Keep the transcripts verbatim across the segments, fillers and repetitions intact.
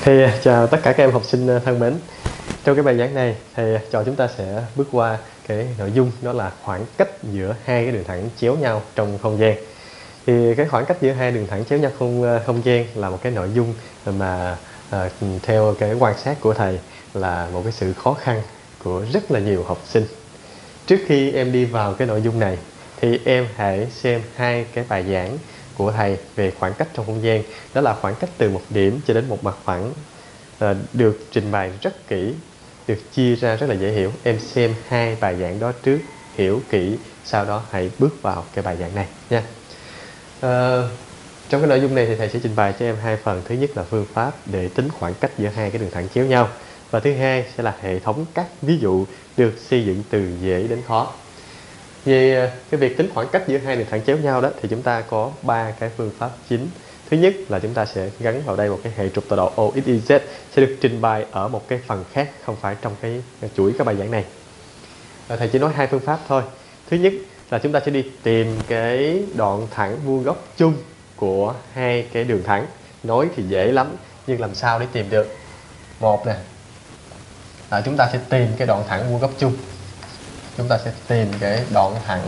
Thì chào tất cả các em học sinh thân mến. Trong cái bài giảng này thì trò chúng ta sẽ bước qua cái nội dung đó là khoảng cách giữa hai cái đường thẳng chéo nhau trong không gian. Thì cái khoảng cách giữa hai đường thẳng chéo nhau không không gian là một cái nội dung mà à, theo cái quan sát của thầy là một cái sự khó khăn của rất là nhiều học sinh. Trước khi em đi vào cái nội dung này thì em hãy xem hai cái bài giảng của thầy về khoảng cách trong không gian. Đó là khoảng cách từ một điểm cho đến một mặt phẳng, à, được trình bày rất kỹ, được chia ra rất là dễ hiểu. Em xem hai bài giảng đó trước, hiểu kỹ, sau đó hãy bước vào cái bài giảng này nha. À, trong cái nội dung này thì thầy sẽ trình bày cho em hai phần. Thứ nhất là phương pháp để tính khoảng cách giữa hai cái đường thẳng chéo nhau, và thứ hai sẽ là hệ thống các ví dụ được xây dựng từ dễ đến khó. Về cái việc tính khoảng cách giữa hai đường thẳng chéo nhau đó thì chúng ta có ba cái phương pháp chính. Thứ nhất là chúng ta sẽ gắn vào đây một cái hệ trục tọa độ O X Y Z sẽ được trình bày ở một cái phần khác, không phải trong cái chuỗi các bài giảng này. Thầy chỉ nói hai phương pháp thôi. Thứ nhất là chúng ta sẽ đi tìm cái đoạn thẳng vuông góc chung của hai cái đường thẳng. Nói thì dễ lắm, nhưng làm sao để tìm được? Một nè, là chúng ta sẽ tìm cái đoạn thẳng vuông góc chung. Chúng ta sẽ tìm cái đoạn thẳng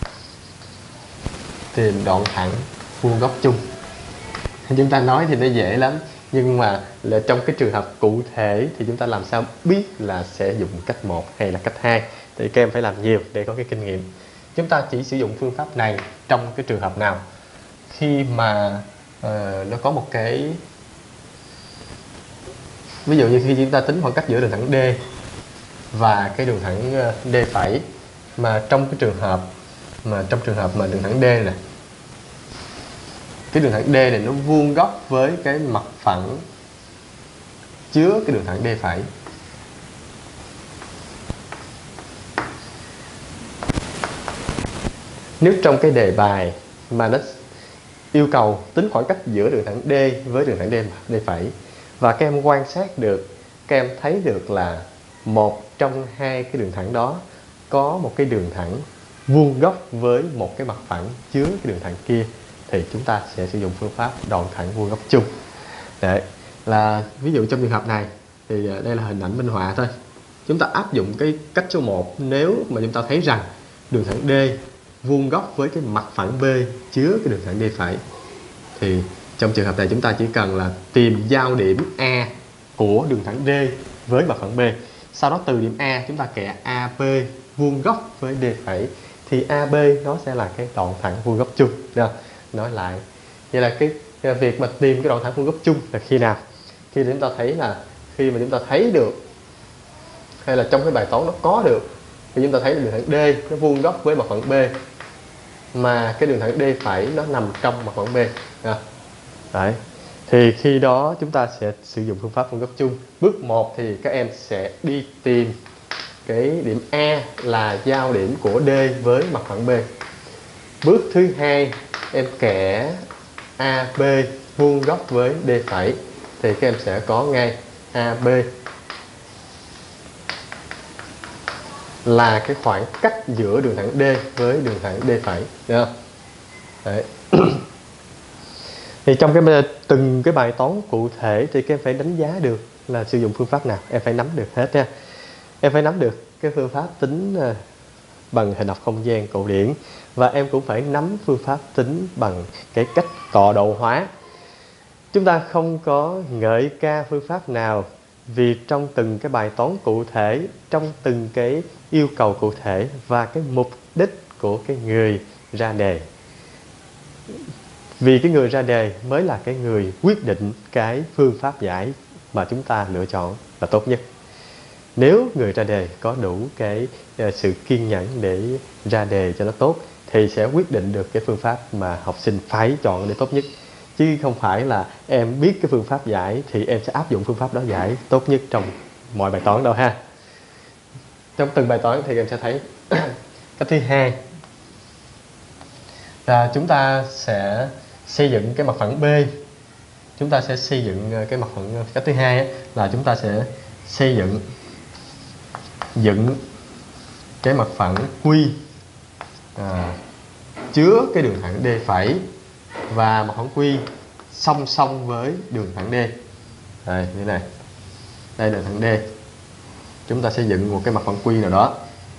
tìm đoạn thẳng vuông góc chung. Chúng ta nói thì nó dễ lắm, nhưng mà là trong cái trường hợp cụ thể thì chúng ta làm sao biết là sẽ dùng cách một hay là cách hai? Thì các em phải làm nhiều để có cái kinh nghiệm. Chúng ta chỉ sử dụng phương pháp này trong cái trường hợp nào? Khi mà uh, nó có một cái, ví dụ như khi chúng ta tính khoảng cách giữa đường thẳng D và cái đường thẳng D phẩy, mà trong cái trường hợp mà trong trường hợp mà đường thẳng D này, cái đường thẳng D này nó vuông góc với cái mặt phẳng chứa cái đường thẳng D phẩy. Nếu trong cái đề bài mà nó yêu cầu tính khoảng cách giữa đường thẳng D với đường thẳng D, D phẩy, và các em quan sát được, các em thấy được là một trong hai cái đường thẳng đó có một cái đường thẳng vuông góc với một cái mặt phẳng chứa cái đường thẳng kia, thì chúng ta sẽ sử dụng phương pháp đoạn thẳng vuông góc chung. Đấy, là ví dụ trong trường hợp này thì đây là hình ảnh minh họa thôi. Chúng ta áp dụng cái cách số một. Nếu mà chúng ta thấy rằng đường thẳng D vuông góc với cái mặt phẳng B chứa cái đường thẳng D phẩy, thì trong trường hợp này chúng ta chỉ cần là tìm giao điểm A của đường thẳng D với mặt phẳng B. Sau đó từ điểm A chúng ta kẻ a bê vuông góc với D phẩy, thì a bê nó sẽ là cái đoạn thẳng vuông góc chung. Được. Nói lại, vậy là cái, cái việc mà tìm cái đoạn thẳng vuông góc chung là khi nào? Khi chúng ta thấy là khi mà chúng ta thấy được, hay là trong cái bài toán nó có được, thì chúng ta thấy đường thẳng D nó vuông góc với mặt phẳng B, mà cái đường thẳng D phẩy nó nằm trong mặt phẳng B. Đấy. Thì khi đó chúng ta sẽ sử dụng phương pháp vuông góc chung. Bước một thì các em sẽ đi tìm cái điểm A là giao điểm của D với mặt phẳng B. Bước thứ hai, em kẻ a bê vuông góc với D phẩy, thì các em sẽ có ngay a bê là cái khoảng cách giữa đường thẳng D với đường thẳng D phẩy. Được không? Đấy. Thì trong cái từng cái bài toán cụ thể thì các em phải đánh giá được là sử dụng phương pháp nào. Em phải nắm được hết nha. Em phải nắm được cái phương pháp tính bằng hình học không gian cổ điển, và em cũng phải nắm phương pháp tính bằng cái cách tọa độ hóa. Chúng ta không có ngợi ca phương pháp nào, vì trong từng cái bài toán cụ thể, trong từng cái yêu cầu cụ thể và cái mục đích của cái người ra đề, vì cái người ra đề mới là cái người quyết định cái phương pháp giải mà chúng ta lựa chọn là tốt nhất. Nếu người ra đề có đủ cái sự kiên nhẫn để ra đề cho nó tốt, thì sẽ quyết định được cái phương pháp mà học sinh phải chọn để tốt nhất. Chứ không phải là em biết cái phương pháp giải thì em sẽ áp dụng phương pháp đó giải tốt nhất trong mọi bài toán đâu ha. Trong từng bài toán thì em sẽ thấy cách thứ hai là chúng ta sẽ xây dựng cái mặt phẳng B. Chúng ta sẽ xây dựng cái mặt phẳng, cách thứ hai là chúng ta sẽ xây dựng dựng cái mặt phẳng Q à, chứa cái đường thẳng D phẩy, và mặt phẳng Q song song với đường thẳng D. Đây, như thế này. Đây là thẳng D. Chúng ta sẽ dựng một cái mặt phẳng quy nào đó.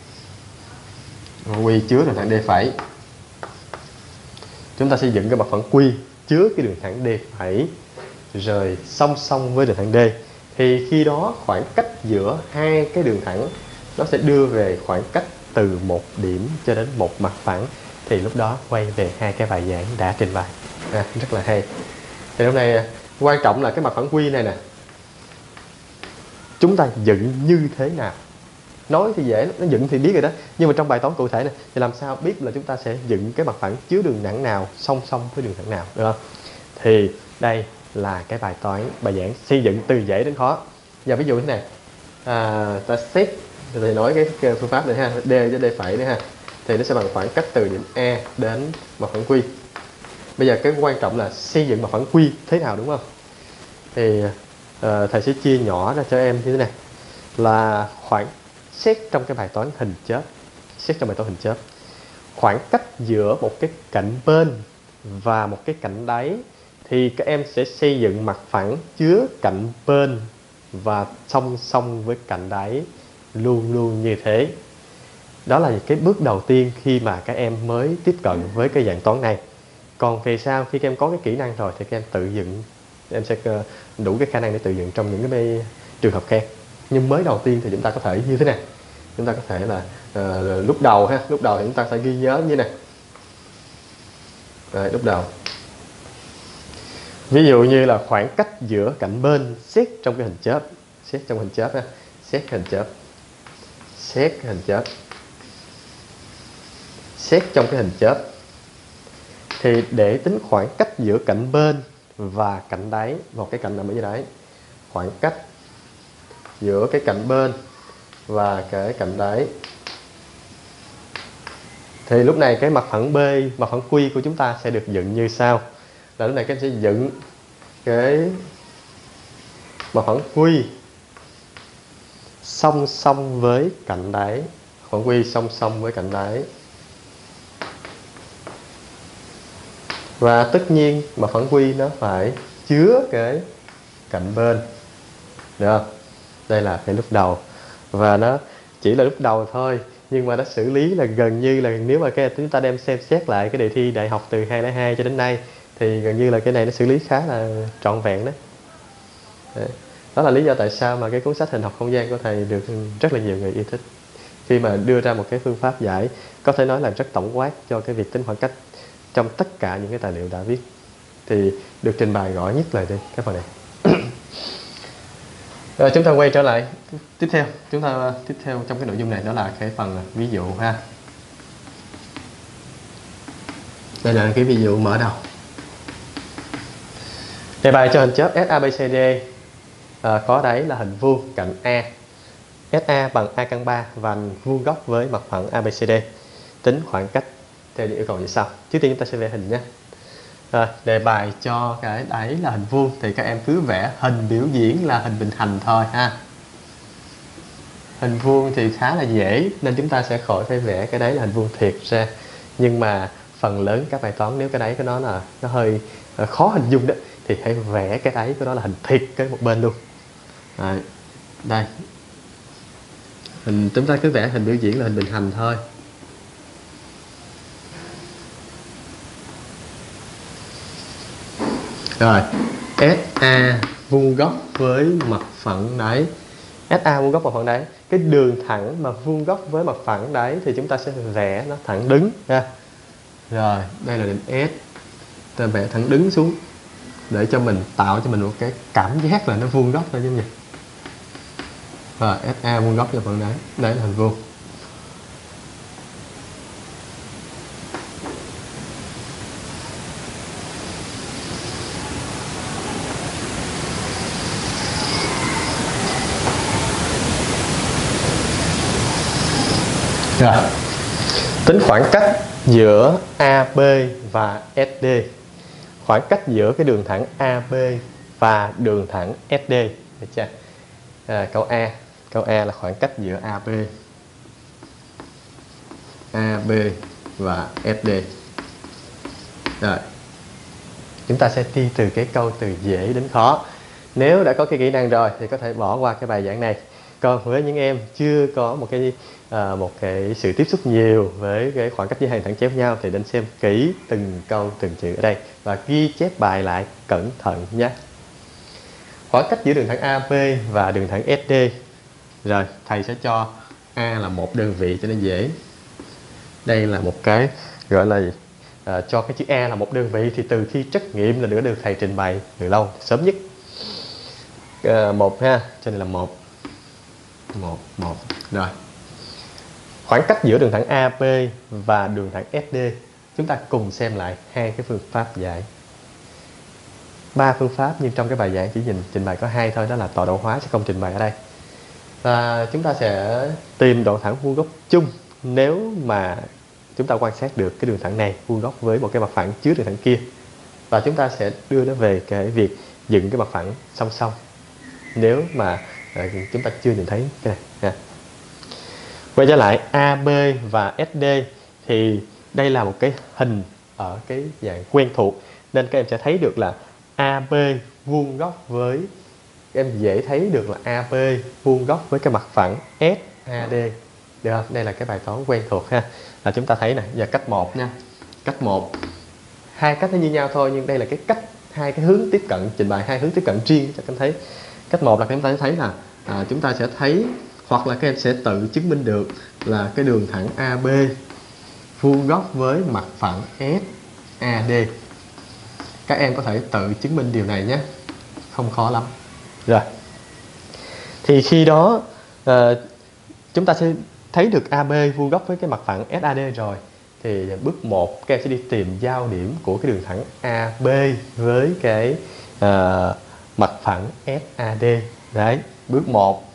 Quy chứa đường thẳng D phẩy. Chúng ta sẽ dựng cái mặt phẳng quy chứa cái đường thẳng D phẩy rời song song với đường thẳng D. Thì khi đó khoảng cách giữa hai cái đường thẳng nó sẽ đưa về khoảng cách từ một điểm cho đến một mặt phẳng. Thì lúc đó quay về hai cái bài giảng đã trình bày. À, rất là hay. Thì hôm nay quan trọng là cái mặt phẳng quy này nè, chúng ta dựng như thế nào. Nói thì dễ, nó dựng thì biết rồi đó, nhưng mà trong bài toán cụ thể này thì làm sao biết là chúng ta sẽ dựng cái mặt phẳng chứa đường thẳng nào song song với đường thẳng nào, được không? Thì đây là cái bài toán, bài giảng xây dựng từ dễ đến khó. Giờ ví dụ thế này, à, ta xét thì nói cái phương pháp này ha, D với D phẩy nữa ha, thì nó sẽ bằng khoảng cách từ điểm E đến mặt phẳng Q. Bây giờ cái quan trọng là xây dựng mặt phẳng Q thế nào, đúng không? Thì uh, thầy sẽ chia nhỏ ra cho em như thế này, là khoảng xét trong cái bài toán hình chớp, xét trong bài toán hình chớp, khoảng cách giữa một cái cạnh bên và một cái cạnh đáy thì các em sẽ xây dựng mặt phẳng chứa cạnh bên và song song với cạnh đáy luôn luôn như thế. Đó là cái bước đầu tiên khi mà các em mới tiếp cận với cái dạng toán này. Còn về sau khi các em có cái kỹ năng rồi thì các em tự dựng, em sẽ đủ cái khả năng để tự dựng trong những cái trường hợp khác. Nhưng mới đầu tiên thì chúng ta có thể như thế này, chúng ta có thể là uh, lúc đầu ha, lúc đầu thì chúng ta sẽ ghi nhớ như này. Rồi, lúc đầu ví dụ như là khoảng cách giữa cạnh bên xét trong cái hình chớp, xét trong hình chớp ha, xét hình chớp, xét hình chớp, xét trong cái hình chớp. Thì để tính khoảng cách giữa cạnh bên và cạnh đáy, một cái cạnh nằm ở dưới đáy, khoảng cách giữa cái cạnh bên và cái cạnh đáy, thì lúc này cái mặt phẳng B, mặt phẳng Q của chúng ta sẽ được dựng như sau. Là lúc này các em sẽ dựng cái mặt phẳng Q song song với cạnh đáy, khoảng Q song song với cạnh đáy. Và tất nhiên mặt phẳng Q nó phải chứa cái cạnh bên, được không? Đây là cái lúc đầu, và nó chỉ là lúc đầu thôi, nhưng mà nó xử lý là gần như là, nếu mà cái chúng ta đem xem xét lại cái đề thi đại học từ hai không không hai cho đến nay thì gần như là cái này nó xử lý khá là trọn vẹn đó. Đấy. Đó là lý do tại sao mà cái cuốn sách Hình học không gian của thầy được rất là nhiều người yêu thích, khi mà đưa ra một cái phương pháp giải có thể nói là rất tổng quát cho cái việc tính khoảng cách trong tất cả những cái tài liệu đã viết, thì được trình bày rõ nhất là đây, cái phần này. Rồi chúng ta quay trở lại tiếp theo, chúng ta tiếp theo trong cái nội dung này đó là cái phần ví dụ ha. Đây là cái ví dụ mở đầu. Đề bài cho hình chớp ét a bê xê đê, à, có đáy là hình vuông cạnh A, ét a bằng A căn ba và vuông góc với mặt phẳng a bê xê đê. Tính khoảng cách theo những yêu cầu như sau. Trước tiên chúng ta sẽ vẽ hình nhé. Rồi, đề bài cho cái đáy là hình vuông thì các em cứ vẽ hình biểu diễn là hình bình hành thôi ha. Hình vuông thì khá là dễ nên chúng ta sẽ khỏi phải vẽ cái đáy là hình vuông thiệt ra. Nhưng mà phần lớn các bài toán nếu cái đáy của nó là nó hơi khó hình dung đó thì hãy vẽ cái đáy của nó là hình thiệt cái một bên luôn. Rồi, đây. Hình chúng ta cứ vẽ hình biểu diễn là hình bình hành thôi. Rồi, ét a vuông góc với mặt phẳng đáy. ét a vuông góc mặt phẳng đáy. Cái đường thẳng mà vuông góc với mặt phẳng đáy thì chúng ta sẽ vẽ nó thẳng đứng ha. Rồi, đây là điểm S. Ta vẽ thẳng đứng xuống để cho mình tạo cho mình một cái cảm giác là nó vuông góc thôi chứ nhỉ. Rồi, ét a vuông góc với mặt phẳng đáy. Đây là hình vuông. Rồi, tính khoảng cách giữa a bê và ét đê, khoảng cách giữa cái đường thẳng a bê và đường thẳng ét đê, được chưa? À, câu A, câu A là khoảng cách giữa a bê, a bê và ét đê. Rồi, chúng ta sẽ đi từ cái câu từ dễ đến khó. Nếu đã có cái kỹ năng rồi thì có thể bỏ qua cái bài giảng này. Còn với những em chưa có một cái à, một cái sự tiếp xúc nhiều với cái khoảng cách giữa hai đường thẳng chéo nhau thì nên xem kỹ từng câu từng chữ ở đây và ghi chép bài lại cẩn thận nhé. Khoảng cách giữa đường thẳng a bê và đường thẳng ét đê. Rồi thầy sẽ cho A là một đơn vị cho nên dễ. Đây là một cái gọi là à, cho cái chữ A là một đơn vị thì từ khi trắc nghiệm là đã được thầy trình bày từ lâu, sớm nhất. À, một ha, cho nên là một. một, một. Rồi. Khoảng cách giữa đường thẳng a bê và đường thẳng ét đê. Chúng ta cùng xem lại hai cái phương pháp giải. Ba phương pháp nhưng trong cái bài giảng chỉ nhìn trình bày có hai thôi, đó là tọa độ hóa sẽ không trình bày ở đây. Và chúng ta sẽ tìm đoạn thẳng vuông góc chung nếu mà chúng ta quan sát được cái đường thẳng này vuông góc với một cái mặt phẳng trước đường thẳng kia. Và chúng ta sẽ đưa nó về cái việc dựng cái mặt phẳng song song nếu mà à, chúng ta chưa nhìn thấy cái này ha. Quay trở lại a bê và ét đê thì đây là một cái hình ở cái dạng quen thuộc nên các em sẽ thấy được là a bê vuông góc với, các em dễ thấy được là a bê vuông góc với cái mặt phẳng ét a đê. Được không? Đây là cái bài toán quen thuộc ha. Là chúng ta thấy này, giờ cách một nha. Cách một. Hai cách nó như nhau thôi nhưng đây là cái cách, hai cái hướng tiếp cận, trình bày hai hướng tiếp cận riêng cho các em thấy. Cách một là các em ta thấy là à, chúng ta sẽ thấy hoặc là các em sẽ tự chứng minh được là cái đường thẳng a bê vuông góc với mặt phẳng ét a đê. Các em có thể tự chứng minh điều này nhé, không khó lắm. Rồi thì khi đó à, chúng ta sẽ thấy được a bê vuông góc với cái mặt phẳng ét a đê rồi thì bước một các em sẽ đi tìm giao điểm của cái đường thẳng a bê với cái à, mặt phẳng ét a đê. Đấy, bước một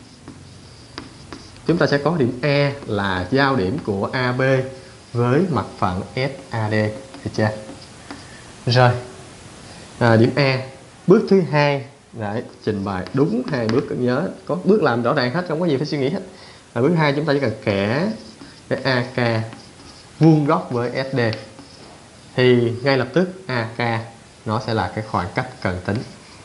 chúng ta sẽ có điểm E là giao điểm của a bê với mặt phẳng ét a đê, được chưa? Rồi à, điểm E. Bước thứ hai, đấy, trình bày đúng hai bước, cần nhớ có bước làm rõ ràng hết, không có gì phải suy nghĩ hết. À, bước hai chúng ta chỉ cần kẻ cái a ca vuông góc với ét đê thì ngay lập tức a ca nó sẽ là cái khoảng cách cần tính.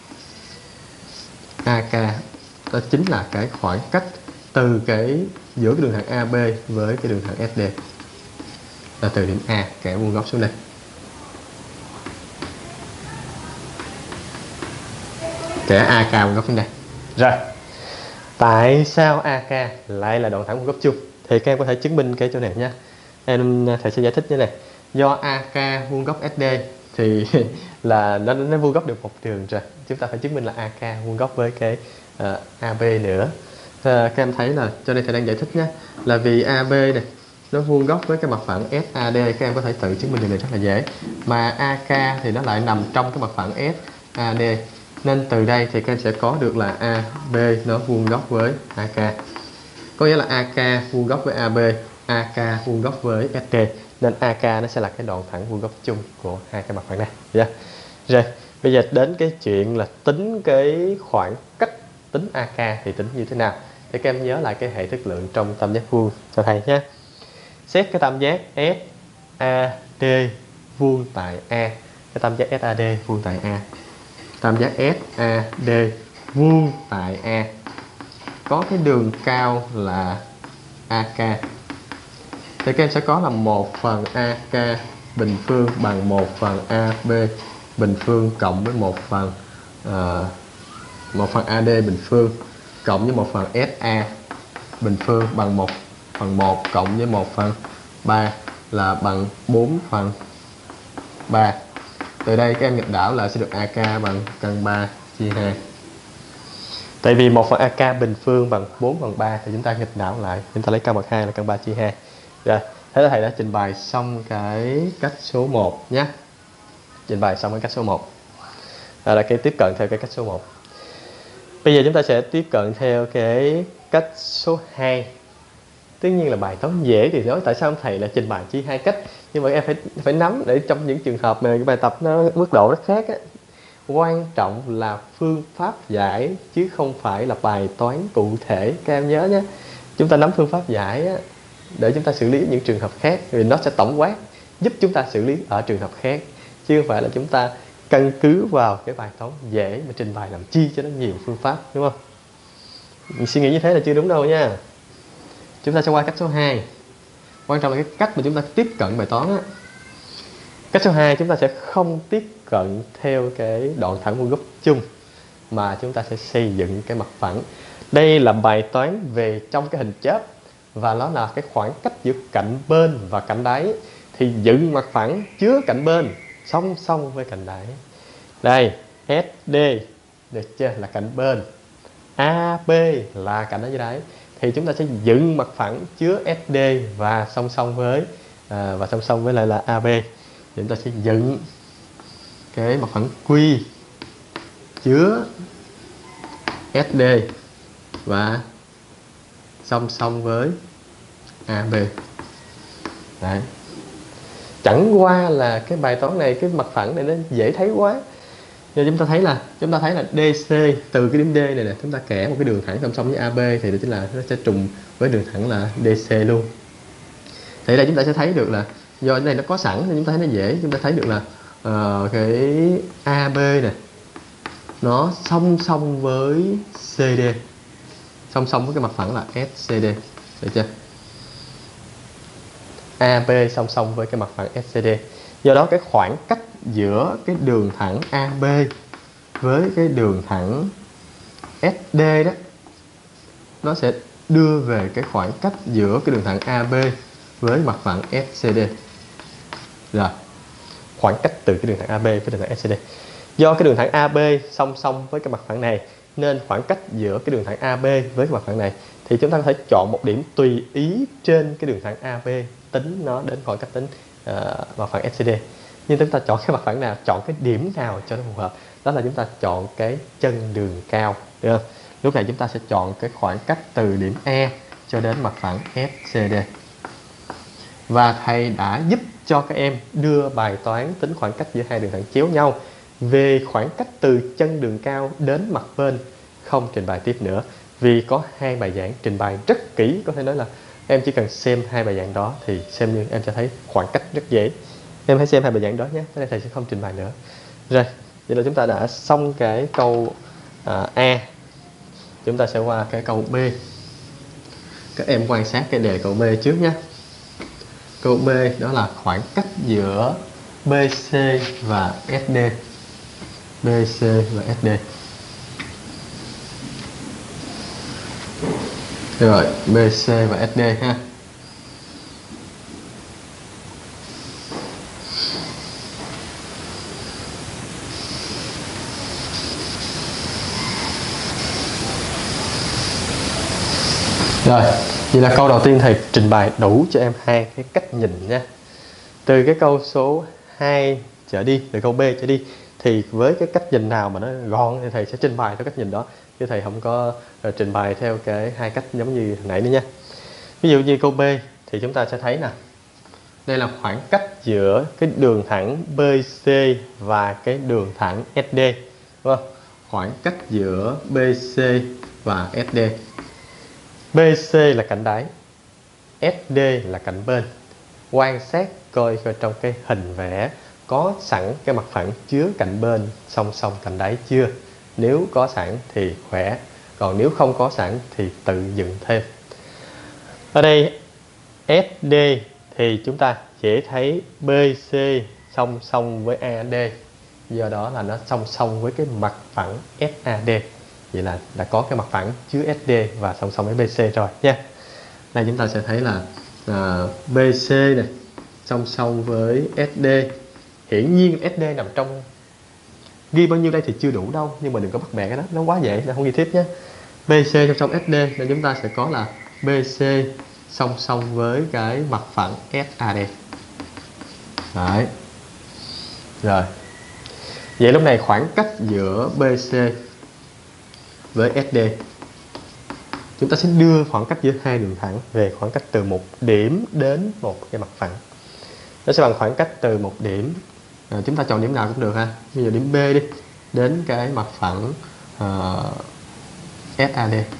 a ca đó chính là cái khoảng cách từ cái giữa cái đường thẳng a bê với cái đường thẳng ét đê, là từ điểm A kẻ vuông góc xuống đây. Kẻ a ca vuông góc xuống đây. Rồi, tại sao a ca lại là đoạn thẳng vuông góc chung? Thì các em có thể chứng minh cái chỗ này nha. Em thầy sẽ giải thích như này. Do a ca vuông góc ét đê thì là nó nó vuông góc được một đường rồi. Chúng ta phải chứng minh là a ca vuông góc với cái uh, a bê nữa. À, các em thấy là cho nên thầy đang giải thích nhé, là vì a bê này nó vuông góc với cái mặt phẳng ét a đê, các em có thể tự chứng minh điều này rất là dễ. Mà a ca thì nó lại nằm trong cái mặt phẳng ét a đê, nên từ đây thì các em sẽ có được là a bê nó vuông góc với a ca. Có nghĩa là a ca vuông góc với a bê, a ca vuông góc với ét đê, nên a ca nó sẽ là cái đoạn thẳng vuông góc chung của hai cái mặt phẳng này. Yeah. Rồi, bây giờ đến cái chuyện là tính cái khoảng cách, tính a ca thì tính như thế nào? Để các em nhớ lại cái hệ thức lượng trong tam giác vuông cho thầy nhé. Xét cái tam giác ét a đê vuông tại A. Cái tam giác ét a đê vuông tại A. Tam giác ét a đê vuông tại A có cái đường cao là a ca. Thì các em sẽ có là một phần a ca bình phương bằng một phần a bê bình phương cộng với một phần uh, một phần a đê bình phương cộng với một phần ét a bình phương bằng một phần một cộng với một phần ba là bằng bốn phần ba. Từ đây các em nghịch đảo lại sẽ được a ca bằng căn ba chia hai. Tại vì một phần a ca bình phương bằng bốn phần ba thì chúng ta nghịch đảo lại, chúng ta lấy căn bậc hai là căn ba chia hai. Rồi, thế là thầy đã trình bày xong cái cách số một nhé. Trình bày xong cái cách số một. Đó là cái tiếp cận theo cái cách số một. Bây giờ chúng ta sẽ tiếp cận theo cái cách số hai. Tất nhiên là bài toán dễ thì nói tại sao thầy lại trình bày chỉ hai cách, nhưng mà em phải phải nắm để trong những trường hợp mà cái bài tập nó mức độ rất khác á. Quan trọng là phương pháp giải chứ không phải là bài toán cụ thể, các em nhớ nhé. Chúng ta nắm phương pháp giải á, để chúng ta xử lý những trường hợp khác, vì nó sẽ tổng quát giúp chúng ta xử lý ở trường hợp khác, chứ không phải là chúng ta căn cứ vào cái bài toán dễ mà trình bày làm chi cho nó nhiều phương pháp, đúng không? Mình suy nghĩ như thế là chưa đúng đâu nha. Chúng ta sẽ qua cách số hai. Quan trọng là cái cách mà chúng ta tiếp cận bài toán á. Cách số hai chúng ta sẽ không tiếp cận theo cái đoạn thẳng vuông góc chung, mà chúng ta sẽ xây dựng cái mặt phẳng. Đây là bài toán về trong cái hình chớp, và nó là cái khoảng cách giữa cạnh bên và cạnh đáy. Thì dựng mặt phẳng chứa cạnh bên song song với cạnh đáy. Đây, ét đê được chưa, là cạnh bên, a bê là cạnh ở dưới đáy. Thì chúng ta sẽ dựng mặt phẳng chứa ét đê và song song với à, và song song với lại là a bê. Chúng ta sẽ dựng cái mặt phẳng Q chứa ét đê và song song với a bê. Đấy. Chẳng qua là cái bài toán này, cái mặt phẳng này nó dễ thấy quá. Nên chúng ta thấy là chúng ta thấy là đê xê từ cái điểm D này nè, chúng ta kẻ một cái đường thẳng song song với a bê thì đó chính là nó sẽ trùng với đường thẳng là đê xê luôn. Thì đây chúng ta sẽ thấy được là do cái này nó có sẵn nên chúng ta thấy nó dễ. Chúng ta thấy được là uh, cái a bê nè nó song song với xê đê, song song với cái mặt phẳng là ét xê đê, được chưa? a bê song song với cái mặt phẳng ét xê đê. Do đó cái khoảng cách giữa cái đường thẳng a bê với cái đường thẳng ét đê đó, nó sẽ đưa về cái khoảng cách giữa cái đường thẳng a bê với mặt phẳng ét xê đê. Rồi, khoảng cách từ cái đường thẳng a bê với đường thẳng ét xê đê. Do cái đường thẳng a bê song song với cái mặt phẳng này, nên khoảng cách giữa cái đường thẳng a bê với cái mặt phẳng này thì chúng ta có thể chọn một điểm tùy ý trên cái đường thẳng a bê, tính nó đến khoảng cách tính uh, mặt phẳng ét xê đê. Nhưng chúng ta chọn cái mặt phẳng nào, chọn cái điểm nào cho nó phù hợp, đó là chúng ta chọn cái chân đường cao, được không? Lúc này chúng ta sẽ chọn cái khoảng cách từ điểm E cho đến mặt phẳng ét xê đê. Và thầy đã giúp cho các em đưa bài toán tính khoảng cách giữa hai đường thẳng chéo nhau về khoảng cách từ chân đường cao đến mặt bên, không trình bày tiếp nữa. Vì có hai bài giảng trình bày rất kỹ, có thể nói là em chỉ cần xem hai bài giảng đó thì xem như em sẽ thấy khoảng cách rất dễ. Em hãy xem hai bài giảng đó nhé, cái này thầy sẽ không trình bày nữa. Rồi, vậy là chúng ta đã xong cái câu à, A. Chúng ta sẽ qua cái câu B. Các em quan sát cái đề câu B trước nhé. Câu B đó là khoảng cách giữa bê xê và ét đê. bê xê và ét đê. Rồi, bê xê và ét đê ha. Rồi, vậy là câu đầu tiên thầy trình bày đủ cho em hai cái cách nhìn nha. Từ cái câu số hai trở đi, từ câu B trở đi, thì với cái cách nhìn nào mà nó gọn thì thầy sẽ trình bày theo cách nhìn đó, chứ thầy không có uh, trình bày theo cái hai cách giống như hồi nãy nữa nha. Ví dụ như câu B thì chúng ta sẽ thấy nè, đây là khoảng cách giữa cái đường thẳng bê xê và cái đường thẳng ét đê, đúng không? Khoảng cách giữa bê xê và ét đê. bê xê là cạnh đáy, ét đê là cạnh bên. Quan sát coi coi trong cái hình vẽ có sẵn cái mặt phẳng chứa cạnh bên song song cạnh đáy chưa. Nếu có sẵn thì khỏe, còn nếu không có sẵn thì tự dựng thêm. Ở đây ét đê thì chúng ta dễ thấy bê xê song song với a đê, do đó là nó song song với cái mặt phẳng ét a đê. Vậy là đã có cái mặt phẳng chứa ét đê và song song với bê xê rồi nha. Đây chúng ta sẽ thấy là à, bê xê này song song với ét đê. Hiển nhiên ét đê nằm trong, ghi bao nhiêu đây thì chưa đủ đâu, nhưng mà đừng có bắt bẻ cái đó, nó quá dễ nên không ghi tiếp nhé. bê xê song song ét đê nên chúng ta sẽ có là bê xê song song với cái mặt phẳng ét a đê. Đấy. Rồi. Vậy lúc này khoảng cách giữa bê xê với ét đê, chúng ta sẽ đưa khoảng cách giữa hai đường thẳng về khoảng cách từ một điểm đến một cái mặt phẳng. Nó sẽ bằng khoảng cách từ một điểm, à, chúng ta chọn điểm nào cũng được ha. Ví dụ điểm B đi, đến cái mặt phẳng uh, ét a đê.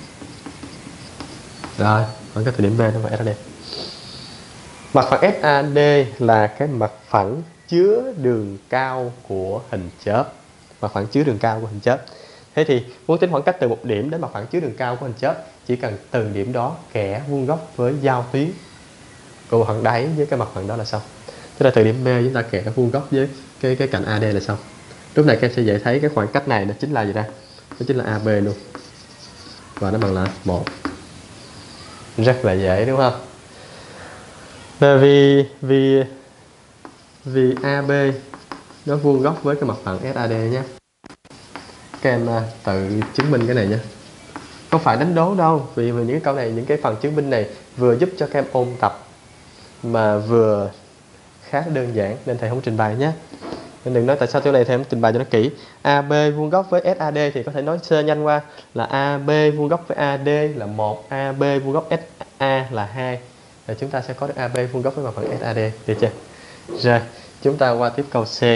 Rồi, khoảng cách từ điểm B đến mặt ét a đê. Mặt phẳng ét a đê là cái mặt phẳng chứa đường cao của hình chớp. Mặt phẳng chứa đường cao của hình chớp. Thế thì muốn tính khoảng cách từ một điểm đến mặt phẳng chứa đường cao của hình chớp, chỉ cần từ điểm đó kẻ vuông góc với giao tuyến của mặt phẳng đáy với cái mặt phẳng đó là xong. Tức là từ điểm B chúng ta kẻ vuông góc với cái cái cạnh a đê là xong. Lúc này các em sẽ dễ thấy cái khoảng cách này nó chính là gì ra? Nó chính là a bê luôn. Và nó bằng là một. Rất là dễ đúng không? Và vì vì vì a bê nó vuông góc với cái mặt phẳng ét a đê nhé. Các em tự chứng minh cái này nhé. Không phải đánh đố đâu, vì những cái câu này, những cái phần chứng minh này vừa giúp cho các em ôn tập mà vừa khá đơn giản nên thầy không trình bày nhé. Nên đừng nói tại sao chỗ này thầy không trình bày cho nó kỹ. a bê vuông góc với ét a đê thì có thể nói sơ nhanh qua là a bê vuông góc với a đê là một, a bê vuông góc ét a là hai. Rồi chúng ta sẽ có được a bê vuông góc với mặt phẳng ét a đê, được chưa? Rồi, chúng ta qua tiếp câu C.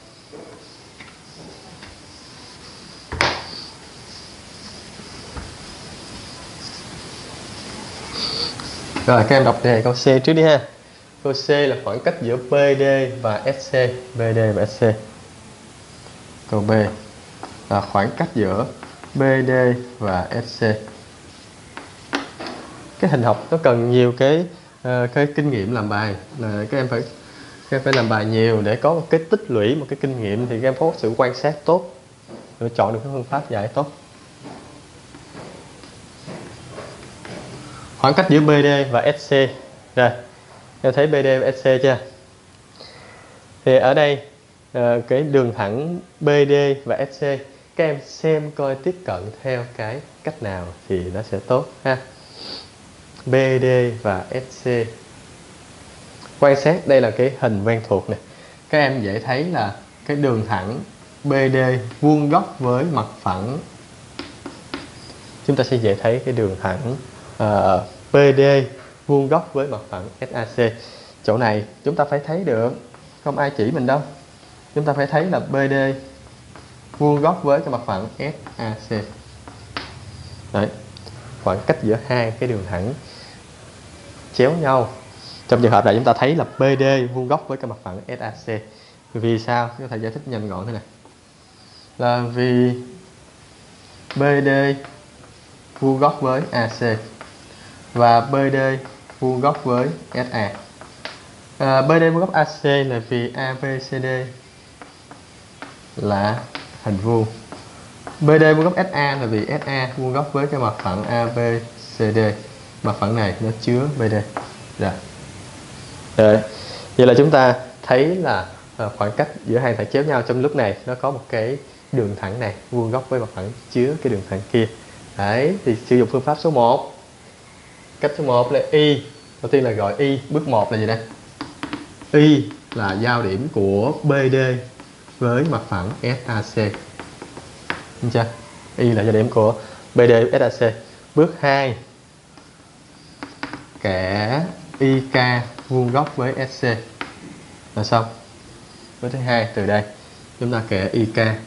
Rồi các em đọc đề câu C trước đi ha. Câu C là khoảng cách giữa bê đê và ét xê. bê đê và ét xê. Câu B là khoảng cách giữa bê đê và ét xê. Cái hình học nó cần nhiều cái uh, cái kinh nghiệm làm bài. Là các em phải các em phải làm bài nhiều để có một cái tích lũy, một cái kinh nghiệm thì các em có sự quan sát tốt, để chọn được cái phương pháp giải tốt. Khoảng cách giữa bê đê và ét xê. Rồi, em thấy bê đê và ét xê chưa? Thì ở đây cái đường thẳng bê đê và ét xê, các em xem coi tiếp cận theo cái cách nào thì nó sẽ tốt ha. bê đê và ét xê. Quan sát đây là cái hình quen thuộc này. Các em dễ thấy là cái đường thẳng bê đê vuông góc với mặt phẳng. Chúng ta sẽ dễ thấy cái đường thẳng uh, bê đê vuông góc với mặt phẳng ét a xê. Chỗ này chúng ta phải thấy được, không ai chỉ mình đâu. Chúng ta phải thấy là bê đê vuông góc với cái mặt phẳng ét a xê. Đấy, khoảng cách giữa hai cái đường thẳng chéo nhau. Trong trường hợp này chúng ta thấy là bê đê vuông góc với cái mặt phẳng ét a xê. Vì sao? Có thể giải thích nhanh gọn thế này. Là vì bê đê vuông góc với a xê và bê đê vuông góc với ét a. À, bê đê vuông góc a xê là vì a bê xê đê là hình vuông. bê đê vuông góc ét a là vì ét a vuông góc với cái mặt phẳng a bê xê đê. Mặt phẳng này nó chứa bê đê. Rồi. Rồi. Vậy là chúng ta thấy là khoảng cách giữa hai thẳng chéo nhau trong lúc này nó có một cái đường thẳng này vuông góc với mặt phẳng chứa cái đường thẳng kia. Đấy, thì sử dụng phương pháp số một. Cách số một là y. Đầu tiên là gọi y. Bước một là gì đây? Y là giao điểm của bê đê với mặt phẳng ét a xê. Đúng chưa? Y là giao điểm của bê đê với ét a xê. Bước hai. Kẻ i ca vuông góc với ét xê. Là xong. Bước thứ hai, từ đây chúng ta kẻ i ca.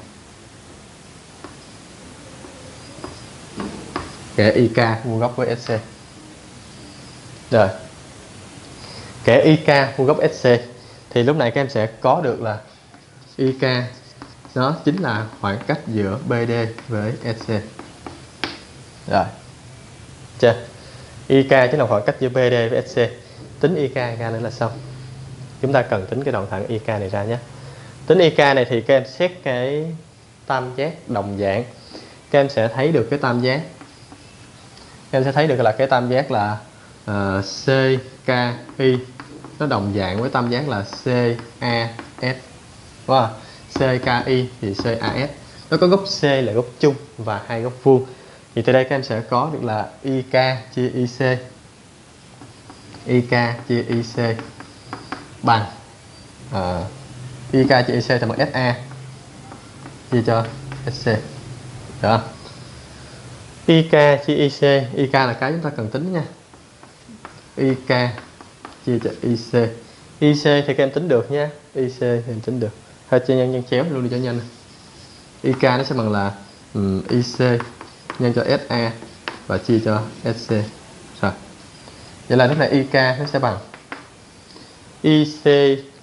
Kẻ i ca vuông góc với ét xê. Rồi. Kẻ i ca vuông góc ét xê thì lúc này các em sẽ có được là i ca nó chính là khoảng cách giữa bê đê với ét xê. Rồi. Chưa? i ca chính là khoảng cách giữa bê đê với ét xê. Tính i ca ra nữa là xong. Chúng ta cần tính cái đoạn thẳng i ca này ra nhé. Tính i ca này thì các em xét cái tam giác đồng dạng. Các em sẽ thấy được cái tam giác. Các em sẽ thấy được là cái tam giác là uh, xê ca i nó đồng dạng với tam giác là xê a ét. Wow. xê ca i thì xê a ét. Nó có góc C là góc chung và hai góc vuông. Thì từ đây các em sẽ có được là i ca chia i xê. i ca chia i xê bằng uh, i ca chia i xê thì bằng ét a chia cho ét xê. Được không? i ca chia i xê. i ca là cái chúng ta cần tính nha. i ca chia cho i xê. i xê thì các em tính được nha. i xê thì em tính được. Hơi chia nhân nhân chéo luôn đi cho nhanh. i ca nó sẽ bằng là um, i xê nhân cho ét a và chia cho ét xê. Rồi. Vậy là lúc này i ca nó sẽ bằng i xê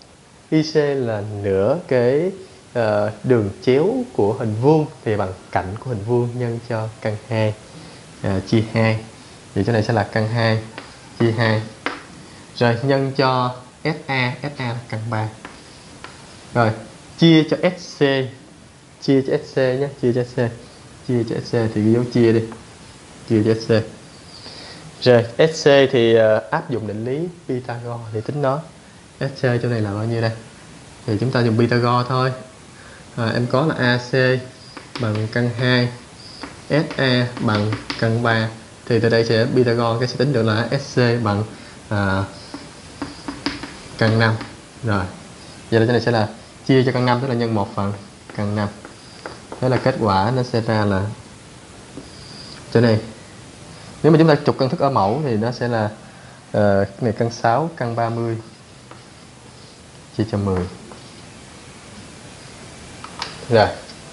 i xê là nửa cái uh, đường chéo của hình vuông thì bằng cạnh của hình vuông nhân cho căn hai uh, chia hai. Thì chỗ này sẽ là căn hai chia hai. Rồi nhân cho ét a, ét a là căn ba. Rồi chia cho ét xê, chia cho ét xê nhé, chia cho ét xê, chia cho ét xê thì ghi dấu chia đi, chia cho ét xê. Rồi ét xê thì uh, áp dụng định lý Pythagore để tính nó. ét xê chỗ này là bao nhiêu đây? Thì chúng ta dùng Pythagore thôi. À, em có là a xê bằng căn hai, ét a bằng căn ba. Thì từ đây sẽ Pythagore cái sẽ tính được là ét xê bằng à, căn năm. Rồi vậy là chỗ này sẽ là chia cho căn năm, tức là nhân một phần căn năm. Thế là kết quả nó sẽ ra là chỗ này. Nếu mà chúng ta trục căn thức ở mẫu thì nó sẽ là uh, này căn sáu căn ba mươi chia cho mười. Rồi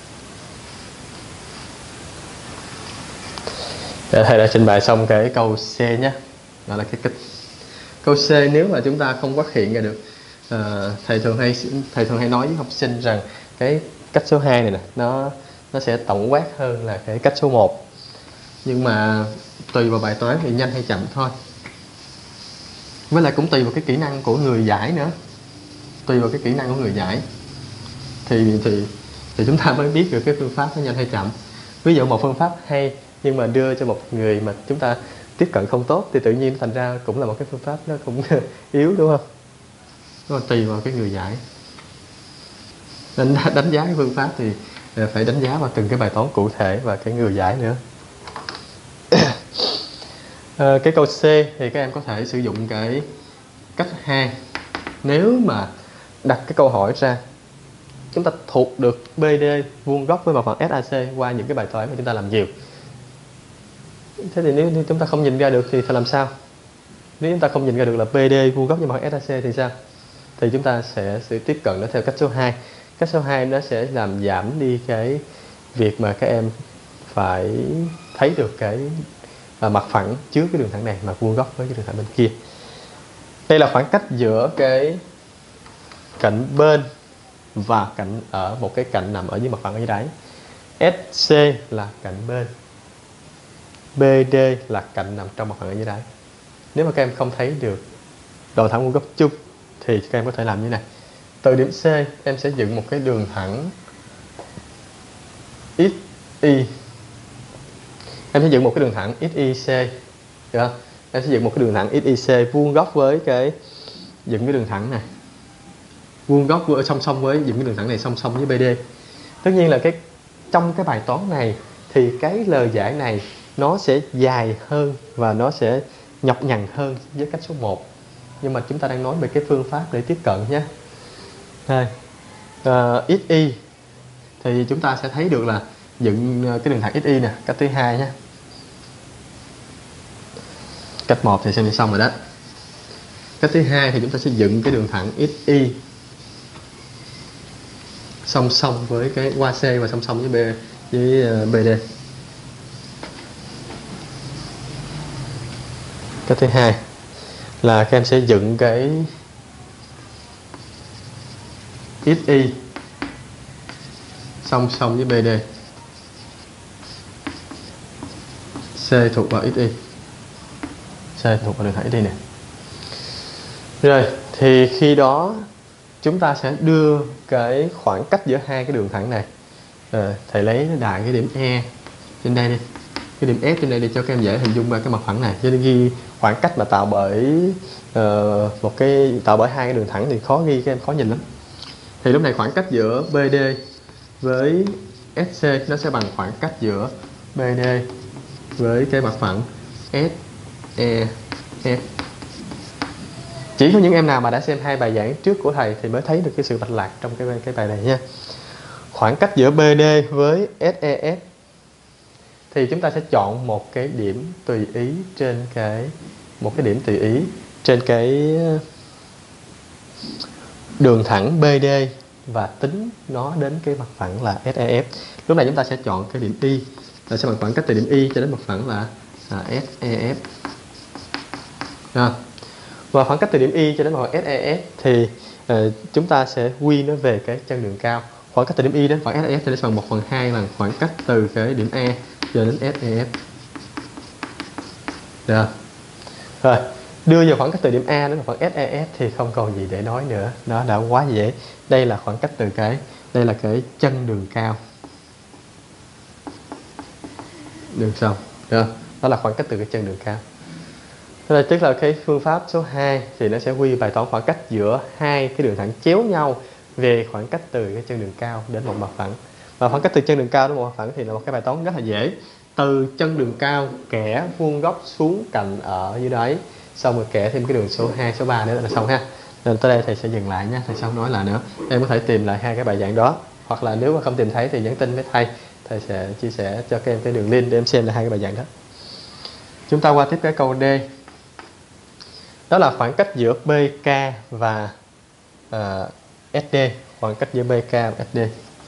thầy đã trình bày xong cái câu C nhé. Đó là cái kích. Câu C nếu mà chúng ta không phát hiện ra được, uh, thầy thường hay thầy thường hay nói với học sinh rằng cái cách số hai này nè nó nó sẽ tổng quát hơn là cái cách số một. Nhưng mà tùy vào bài toán thì nhanh hay chậm thôi. Với lại cũng tùy vào cái kỹ năng của người giải nữa. Tùy vào cái kỹ năng của người giải thì thì thì chúng ta mới biết được cái phương pháp nó nhanh hay chậm. Ví dụ một phương pháp hay nhưng mà đưa cho một người mà chúng ta tiếp cận không tốt thì tự nhiên thành ra cũng là một cái phương pháp nó cũng yếu, đúng không? Nó tùy vào cái người giải. Đánh, đánh giá cái phương pháp thì phải đánh giá vào từng cái bài toán cụ thể và cái người giải nữa. À, cái câu C thì các em có thể sử dụng cái cách hai. Nếu mà đặt cái câu hỏi ra, chúng ta thuộc được bê đê vuông góc với mặt phẳng ét a xê qua những cái bài toán mà chúng ta làm nhiều. Thế thì nếu như chúng ta không nhìn ra được thì phải làm sao? Nếu chúng ta không nhìn ra được là bê đê vuông góc với mặt phẳng ét a xê thì sao? Thì chúng ta sẽ, sẽ tiếp cận nó theo cách số hai. Cách số hai nó sẽ làm giảm đi cái việc mà các em phải thấy được cái à, mặt phẳng trước cái đường thẳng này mà vuông góc với cái đường thẳng bên kia. Đây là khoảng cách giữa cái cạnh bên và cạnh ở một cái cạnh nằm ở dưới mặt phẳng ở dưới đáy. ét xê là cạnh bên, bê đê là cạnh nằm trong mặt phẳng ở dưới đáy. Nếu mà các em không thấy được độ thẳng vuông góc chung thì các em có thể làm như thế này. Từ điểm C em sẽ dựng một cái đường thẳng ích y. Em sẽ dựng một cái đường thẳng ích y xê, được không? Em sẽ dựng một cái đường thẳng ích y xê vuông góc với cái dựng cái đường thẳng này, vuông góc với song song với dựng cái đường thẳng này song song với bê đê. Tất nhiên là cái trong cái bài toán này thì cái lời giải này nó sẽ dài hơn và nó sẽ nhọc nhằn hơn với cách số một. Nhưng mà chúng ta đang nói về cái phương pháp để tiếp cận nhé. Đây, uh, ích y thì chúng ta sẽ thấy được là dựng cái đường thẳng ích y nè, cách thứ hai nhé. Cách một thì xem như xong rồi đó. Cách thứ hai thì chúng ta sẽ dựng cái đường thẳng ích y song song với cái qua C và song song với B với uh, bê đê. Cách thứ hai là các em sẽ dựng cái ích y song song với bê đê. C thuộc vào ích y. C thuộc vào đường thẳng ích y này. Rồi, thì khi đó chúng ta sẽ đưa cái khoảng cách giữa hai cái đường thẳng này. À, thầy lấy đại cái điểm E trên đây đi, cái điểm F trên đây để cho các em dễ hình dung ra cái mặt phẳng này. Cho nên ghi khoảng cách mà tạo bởi uh, một cái tạo bởi hai cái đường thẳng thì khó ghi, các em khó nhìn lắm. Thì lúc này khoảng cách giữa bê đê với ét xê nó sẽ bằng khoảng cách giữa bê đê với cái mặt phẳng ét e ép. Chỉ có những em nào mà đã xem hai bài giảng trước của thầy thì mới thấy được cái sự mạch lạc trong cái cái bài này nha. Khoảng cách giữa bê đê với ét e ép thì chúng ta sẽ chọn một cái điểm tùy ý trên cái một cái điểm tùy ý trên cái đường thẳng bê đê và tính nó đến cái mặt phẳng là ét e ép. Lúc này chúng ta sẽ chọn cái điểm Y, là sẽ bằng khoảng cách từ điểm Y cho đến mặt phẳng là, là ét e ép. À. Và khoảng cách từ điểm Y cho đến mặt phẳng ét e ép thì ờ, chúng ta sẽ quy nó về cái chân đường cao. Khoảng cách từ điểm Y đến khoảng ét e ép thì nó sẽ bằng một phần hai lần khoảng cách từ cái điểm E cho đến ét e ép. Được. Rồi, đưa vào khoảng cách từ điểm A đến khoảng ét e ép thì không còn gì để nói nữa, nó đã quá dễ. Đây là khoảng cách từ cái đây là cái chân đường cao. Đường xong. Được. Đó là khoảng cách từ cái chân đường cao. Thế là tức là cái phương pháp số hai thì nó sẽ quy bài toán khoảng cách giữa hai cái đường thẳng chéo nhau về khoảng cách từ cái chân đường cao đến một mặt phẳng. Và khoảng cách từ chân đường cao đến một mặt phẳng thì là một cái bài toán rất là dễ. Từ chân đường cao kẻ vuông góc xuống cạnh ở dưới đấy, xong rồi kẻ thêm cái đường số hai, số ba nữa là xong ha. Nên tới đây thầy sẽ dừng lại nha, thầy sẽ không nói lại nữa. Em có thể tìm lại hai cái bài giảng đó, hoặc là nếu mà không tìm thấy thì nhắn tin với thầy, thầy sẽ chia sẻ cho các em cái đường link để em xem lại hai cái bài giảng đó. Chúng ta qua tiếp cái câu D. Đó là khoảng cách giữa bê ca và uh, ét đê, khoảng cách giữa bê ca và ét đê.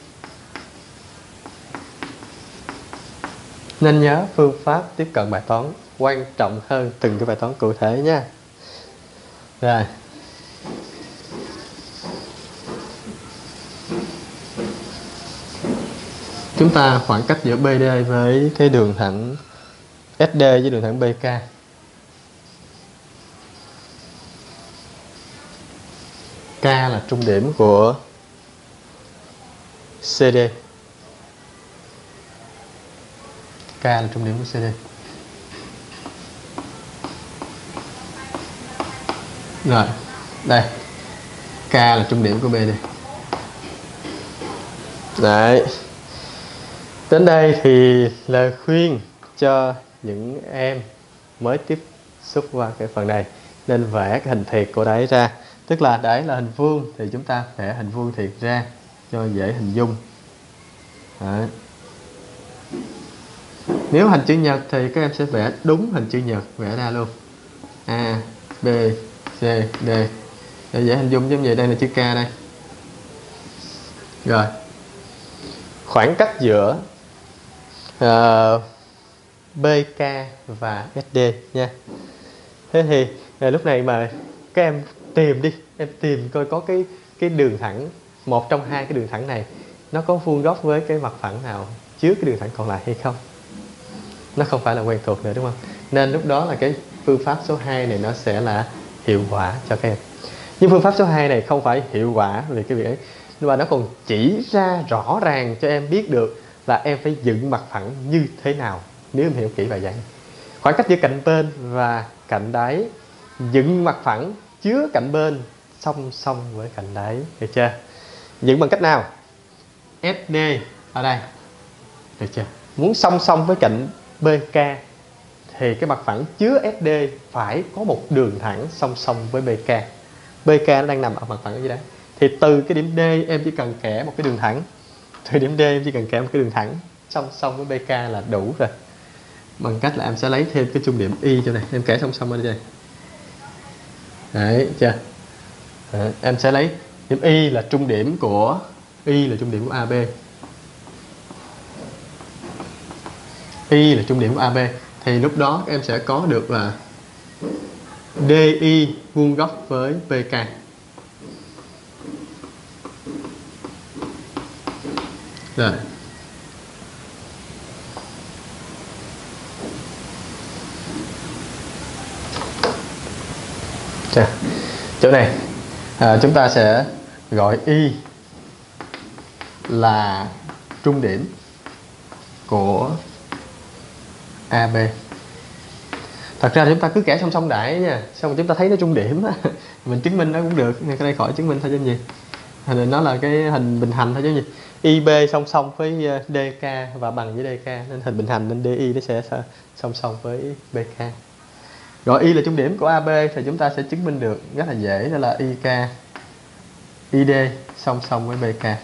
Nên nhớ phương pháp tiếp cận bài toán quan trọng hơn từng cái bài toán cụ thể nha. Rồi. Chúng ta khoảng cách giữa bê đê với cái đường thẳng ét đê với đường thẳng bê ca. K là trung điểm của xê đê. K là trung điểm của xê đê. Rồi, đây. K là trung điểm của bê đê. Đấy. Đến đây thì lời khuyên cho những em mới tiếp xúc qua cái phần này nên vẽ cái hình thiệt của đáy ra. Tức là đáy là hình vuông thì chúng ta vẽ hình vuông thiệt ra cho dễ hình dung. Đấy. Nếu hình chữ nhật thì các em sẽ vẽ đúng hình chữ nhật, vẽ ra luôn. A, B, C, D. Để dễ hình dung giống vậy, đây là chữ K đây. Rồi. Khoảng cách giữa uh, bê ca và ét đê nha. Thế thì uh, lúc này mà các em tìm đi, em tìm coi có cái cái đường thẳng, một trong hai cái đường thẳng này nó có vuông góc với cái mặt phẳng nào trước cái đường thẳng còn lại hay không. Nó không phải là quen thuộc nữa đúng không? Nên lúc đó là cái phương pháp số hai này nó sẽ là hiệu quả cho các em. Nhưng phương pháp số hai này không phải hiệu quả vì cái việc ấy, mà nó còn chỉ ra rõ ràng cho em biết được là em phải dựng mặt phẳng như thế nào nếu em hiểu kỹ bài giảng. Khoảng cách giữa cạnh bên và cạnh đáy, dựng mặt phẳng chứa cạnh bên song song với cạnh đáy, được chưa? Dựng bằng cách nào? ét đê ở đây, được chưa? Muốn song song với cạnh bê ca thì cái mặt phẳng chứa ét đê phải có một đường thẳng song song với bê ca. bê ca nó đang nằm ở mặt phẳng ở dưới đấy. Thì từ cái điểm D em chỉ cần kẻ một cái đường thẳng. Từ điểm D em chỉ cần kẻ một cái đường thẳng song song với bê ca là đủ rồi. Bằng cách là em sẽ lấy thêm cái trung điểm Y cho này, em kẻ song song ở đây. Đấy, chưa? Đấy, em sẽ lấy điểm Y là trung điểm của Y là trung điểm của a bê. Y là trung điểm của a bê thì lúc đó em sẽ có được là đê i vuông góc với bê ca. Rồi. Chà. Chỗ này à, chúng ta sẽ gọi Y là trung điểm của a bê. Thật ra chúng ta cứ kẻ song song đại nha, xong rồi chúng ta thấy nó trung điểm á, mình chứng minh nó cũng được. Cái đây khỏi chứng minh thôi chứ gì. Hình nó là cái hình bình hành thôi chứ gì. i bê song song với đê ca và bằng với đê ca nên hình bình hành nên đê i nó sẽ song song với bê ca. Rồi Y là trung điểm của a bê thì chúng ta sẽ chứng minh được rất là dễ, đó là i ca i đê song song với bê ca.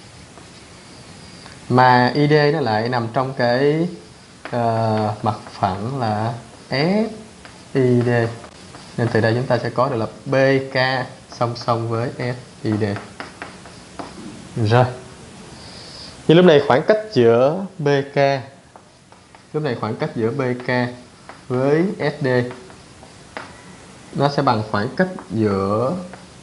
Mà i đê nó lại nằm trong cái uh, mặt phẳng là ép i đê. Nên từ đây chúng ta sẽ có được là bê ca song song với ép i đê. Rồi. Như lúc này khoảng cách giữa bê ca, lúc này khoảng cách giữa bê ca với ét đê nó sẽ bằng khoảng cách giữa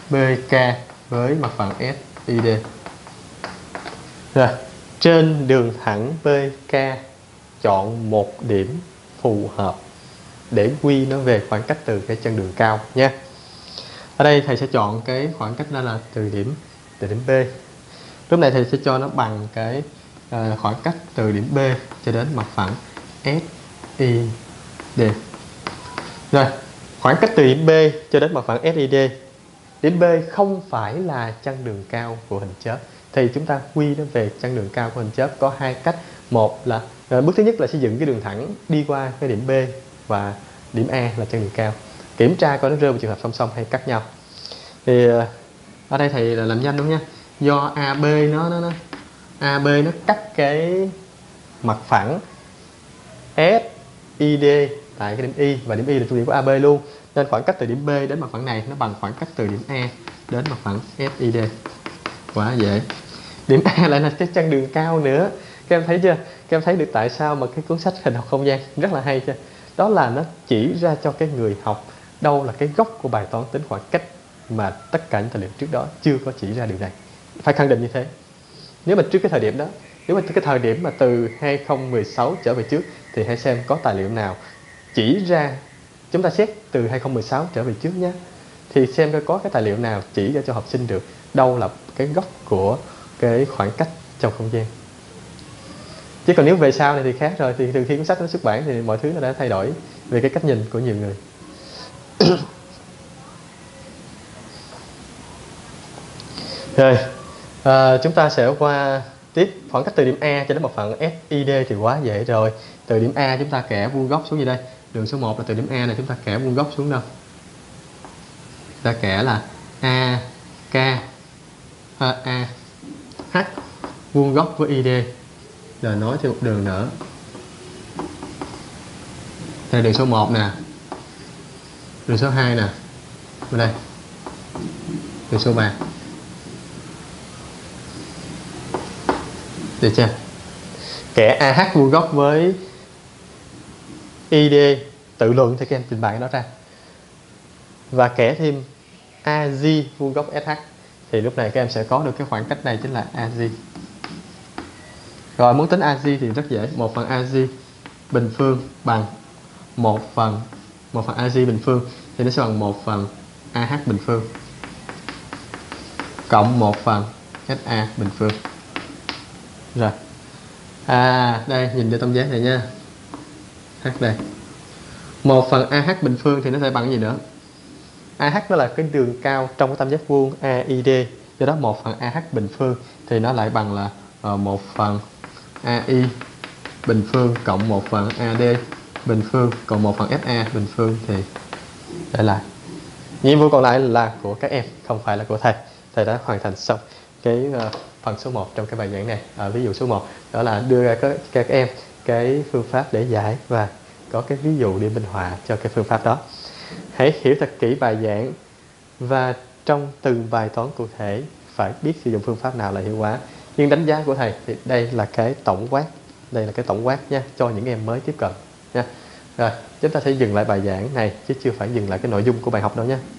bê ca với mặt phẳng ét i đê. Rồi, trên đường thẳng bê ca chọn một điểm phù hợp để quy nó về khoảng cách từ cái chân đường cao nha. Ở đây thầy sẽ chọn cái khoảng cách đó là từ điểm từ điểm B. Lúc này thầy sẽ cho nó bằng cái à, khoảng cách từ điểm B cho đến mặt phẳng ét i đê. Rồi, khoảng cách từ điểm B cho đến mặt phẳng ét i đê. Điểm B không phải là chân đường cao của hình chớp, thì chúng ta quy nó về chân đường cao của hình chớp có hai cách. Một là à, bước thứ nhất là xây dựng cái đường thẳng đi qua cái điểm B và điểm A là chân đường cao, kiểm tra coi nó rơi vào trường hợp song song hay cắt nhau. Thì ở đây thầy là làm nhanh đúng nha, do a bê nó nó nó a bê nó cắt cái mặt phẳng ét i đê tại cái điểm Y, và điểm Y là trung điểm của a bê luôn, nên khoảng cách từ điểm B đến mặt phẳng này nó bằng khoảng cách từ điểm A đến mặt phẳng ét i đê. Quá dễ. Điểm A lại là cái chân đường cao nữa. Các em thấy chưa? Các em thấy được tại sao mà cái cuốn sách hình học không gian rất là hay chưa? Đó là nó chỉ ra cho cái người học đâu là cái gốc của bài toán tính khoảng cách mà tất cả những tài liệu trước đó chưa có chỉ ra điều này. Phải khẳng định như thế. Nếu mà trước cái thời điểm đó, nếu mà cái thời điểm mà từ hai không một sáu trở về trước, thì hãy xem có tài liệu nào chỉ ra, chúng ta xét từ hai không một sáu trở về trước nhé, thì xem coi có cái tài liệu nào chỉ ra cho học sinh được đâu là cái gốc của cái khoảng cách trong không gian. Chứ còn nếu về sau này thì khác rồi, thì từ khi cuốn sách nó xuất bản thì mọi thứ nó đã thay đổi về cái cách nhìn của nhiều người. Rồi, à, chúng ta sẽ qua tiếp khoảng cách từ điểm A cho đến mặt phẳng ét i đê thì quá dễ rồi. Từ điểm A chúng ta kẻ vuông góc xuống như đây. Đường số một là từ điểm A này chúng ta kẻ vuông góc xuống đâu? Ta kẻ là a ca a, a h vuông góc với i đê. Rồi nói theo một đường nữa. Đây đường số một nè. Đường số hai nè. Ở đây. Đường số ba. Được chưa? Kẻ a hát vuông góc với i đê, tự luận thì các em trình bày cái đó ra. Và kẻ thêm a giê vuông góc ét hát, thì lúc này các em sẽ có được cái khoảng cách này chính là a giê. Rồi muốn tính a giê thì rất dễ, một phần a giê bình phương bằng một phần một phần a giê bình phương thì nó sẽ bằng một phần a hát bình phương cộng một phần ét a bình phương. Rồi. À, đây nhìn cho tam giác này nha. H đây. một phần a hát bình phương thì nó sẽ bằng cái gì nữa? a hát nó là cái đường cao trong cái tam giác vuông a i đê, do đó một phần a hát bình phương thì nó lại bằng là uh, một phần a i bình phương cộng một phần a đê bình phương cộng một phần ét a bình phương, thì để lại. Nhiệm vụ còn lại là của các em, không phải là của thầy. Thầy đã hoàn thành xong cái uh, phần số một trong cái bài giảng này. À, ví dụ số một đó là đưa ra các, các em cái phương pháp để giải và có cái ví dụ để minh họa cho cái phương pháp đó. Hãy hiểu thật kỹ bài giảng và trong từng bài toán cụ thể phải biết sử dụng phương pháp nào là hiệu quả. Nhưng đánh giá của thầy thì đây là cái tổng quát, đây là cái tổng quát nha, cho những em mới tiếp cận nha. Rồi, chúng ta sẽ dừng lại bài giảng này chứ chưa phải dừng lại cái nội dung của bài học đâu nha.